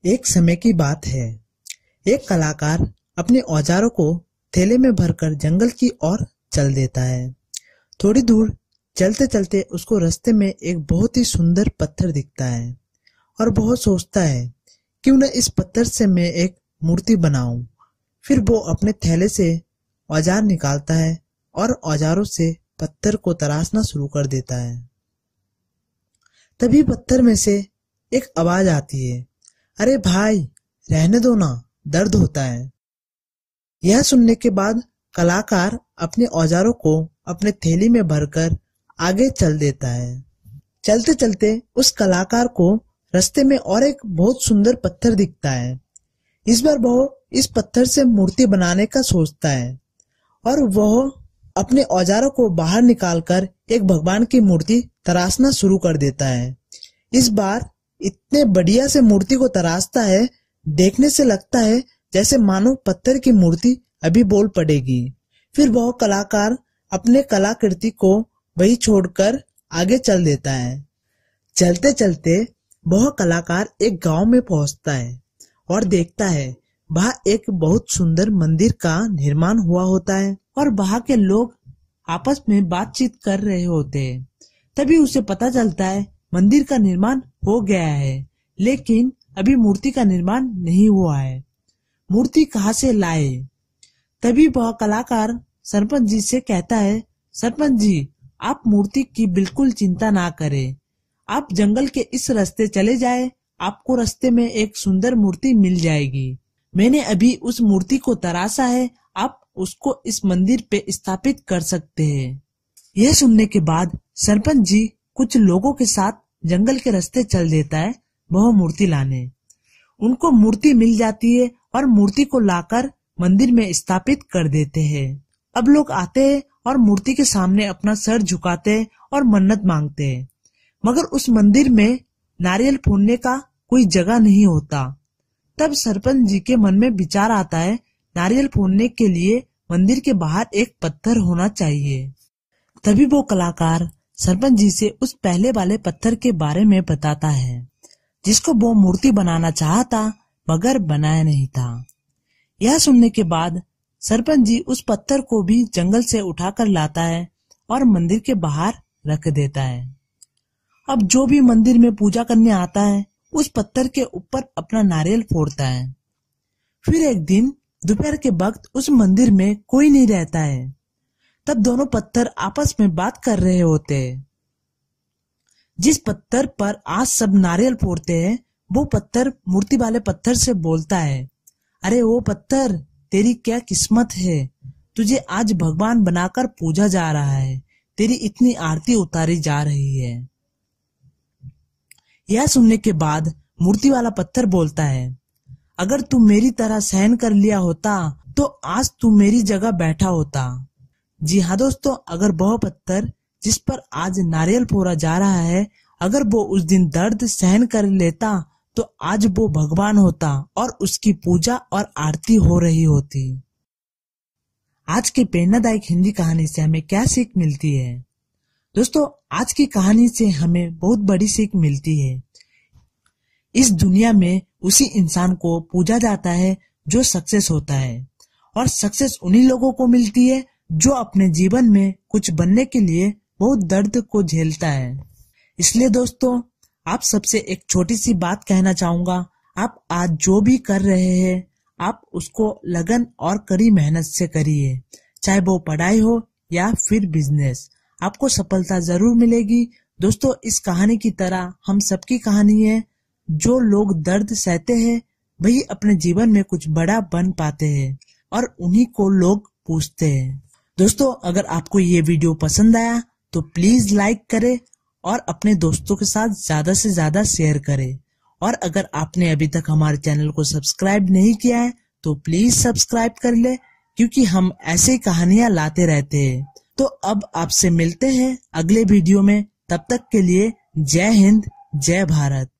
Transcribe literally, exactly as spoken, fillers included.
एक समय की बात है। एक कलाकार अपने औजारों को थैले में भरकर जंगल की ओर चल देता है। थोड़ी दूर चलते चलते उसको रास्ते में एक बहुत ही सुंदर पत्थर दिखता है और बहुत सोचता है क्यों न इस पत्थर से मैं एक मूर्ति बनाऊं। फिर वो अपने थैले से औजार निकालता है और औजारों से पत्थर को तराशना शुरू कर देता है। तभी पत्थर में से एक आवाज आती है, अरे भाई रहने दो ना, दर्द होता है। यह सुनने के बाद कलाकार अपने औजारों को अपने थैली में भरकर आगे चल देता है। चलते चलते उस कलाकार को रास्ते में और एक बहुत सुंदर पत्थर दिखता है। इस बार वह इस पत्थर से मूर्ति बनाने का सोचता है और वह अपने औजारों को बाहर निकालकर एक भगवान की मूर्ति तराशना शुरू कर देता है। इस बार इतने बढ़िया से मूर्ति को तराशता है, देखने से लगता है जैसे मानो पत्थर की मूर्ति अभी बोल पड़ेगी। फिर वह कलाकार अपने कलाकृति को वही छोड़कर आगे चल देता है। चलते चलते वह कलाकार एक गांव में पहुंचता है और देखता है वहां एक बहुत सुंदर मंदिर का निर्माण हुआ होता है और वहां के लोग आपस में बातचीत कर रहे होते हैं। तभी उसे पता चलता है मंदिर का निर्माण हो गया है, लेकिन अभी मूर्ति का निर्माण नहीं हुआ है। मूर्ति कहाँ से लाए? तभी वह कलाकार सरपंच जी से कहता है, सरपंच जी आप मूर्ति की बिल्कुल चिंता ना करें, आप जंगल के इस रास्ते चले जाए, आपको रास्ते में एक सुंदर मूर्ति मिल जाएगी। मैंने अभी उस मूर्ति को तराशा है, आप उसको इस मंदिर पे स्थापित कर सकते हैं। यह सुनने के बाद सरपंच जी कुछ लोगों के साथ जंगल के रास्ते चल देता है वह मूर्ति लाने। उनको मूर्ति मिल जाती है और मूर्ति को लाकर मंदिर में स्थापित कर देते हैं। अब लोग आते हैं और मूर्ति के सामने अपना सर झुकाते हैं और मन्नत मांगते हैं, मगर उस मंदिर में नारियल फोड़ने का कोई जगह नहीं होता। तब सरपंच जी के मन में विचार आता है, नारियल फोड़ने के लिए मंदिर के बाहर एक पत्थर होना चाहिए। तभी वो कलाकार सरपंच जी से उस पहले वाले पत्थर के बारे में बताता है, जिसको वो मूर्ति बनाना चाहता मगर बनाया नहीं था। यह सुनने के बाद सरपंच जी उस पत्थर को भी जंगल से उठाकर लाता है और मंदिर के बाहर रख देता है। अब जो भी मंदिर में पूजा करने आता है उस पत्थर के ऊपर अपना नारियल फोड़ता है। फिर एक दिन दोपहर के वक्त उस मंदिर में कोई नहीं रहता है। तब दोनों पत्थर आपस में बात कर रहे होते हैं। जिस पत्थर पर आज सब नारियल फोड़ते हैं वो पत्थर मूर्ति वाले पत्थर से बोलता है, अरे वो पत्थर तेरी क्या किस्मत है, तुझे आज भगवान बनाकर पूजा जा रहा है, तेरी इतनी आरती उतारी जा रही है। यह सुनने के बाद मूर्ति वाला पत्थर बोलता है, अगर तू मेरी तरह सहन कर लिया होता तो आज तू मेरी जगह बैठा होता। जी हाँ दोस्तों, अगर वह पत्थर जिस पर आज नारियल फोड़ा जा रहा है, अगर वो उस दिन दर्द सहन कर लेता तो आज वो भगवान होता और उसकी पूजा और आरती हो रही होती। आज के प्रेरणादायक हिंदी कहानी से हमें क्या सीख मिलती है? दोस्तों, आज की कहानी से हमें बहुत बड़ी सीख मिलती है। इस दुनिया में उसी इंसान को पूजा जाता है जो सक्सेस होता है, और सक्सेस उन्हीं लोगों को मिलती है जो अपने जीवन में कुछ बनने के लिए बहुत दर्द को झेलता है। इसलिए दोस्तों, आप सबसे एक छोटी सी बात कहना चाहूंगा, आप आज जो भी कर रहे हैं आप उसको लगन और कड़ी मेहनत से करिए, चाहे वो पढ़ाई हो या फिर बिजनेस, आपको सफलता जरूर मिलेगी। दोस्तों, इस कहानी की तरह हम सबकी कहानी है। जो लोग दर्द सहते हैं वही अपने जीवन में कुछ बड़ा बन पाते हैं और उन्हीं को लोग पूछते हैं। दोस्तों, अगर आपको ये वीडियो पसंद आया तो प्लीज लाइक करें और अपने दोस्तों के साथ ज्यादा से ज्यादा शेयर करें। और अगर आपने अभी तक हमारे चैनल को सब्सक्राइब नहीं किया है तो प्लीज सब्सक्राइब कर ले, क्योंकि हम ऐसे कहानियां लाते रहते हैं। तो अब आपसे मिलते हैं अगले वीडियो में, तब तक के लिए जय हिंद, जय भारत।